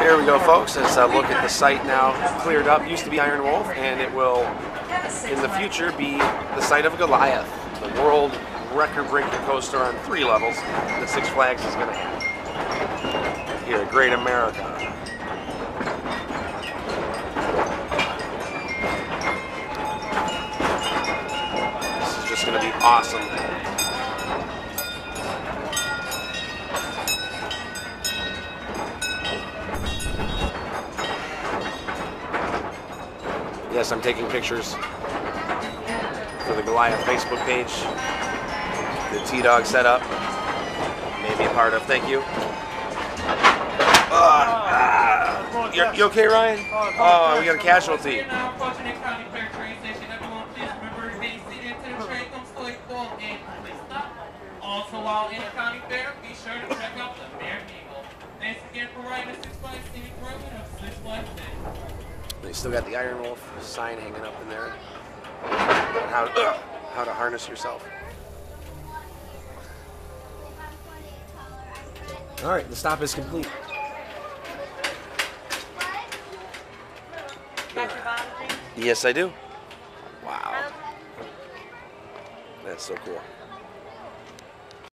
Here we go, folks. Let's look at the site now cleared up. Used to be Iron Wolf, and it will, in the future, be the site of Goliath, the world record-breaking coaster on 3 levels that Six Flags is going to have here at Great America. This is just going to be awesome. Yes, I'm taking pictures for the Goliath Facebook page. The T-Dog setup. Maybe a part of. Thank you. You okay, Ryan? Oh, we got a casualty. Also, while in the county fair, be sure to check out the Bear Eagle. Thanks again for riding the Six Flags Scenic Road of Six Flags Day. They still got the Iron Wolf sign hanging up in there. How to harness yourself. All right, the stop is complete. Got your bottle drink? Yes, I do. Wow. That's so cool.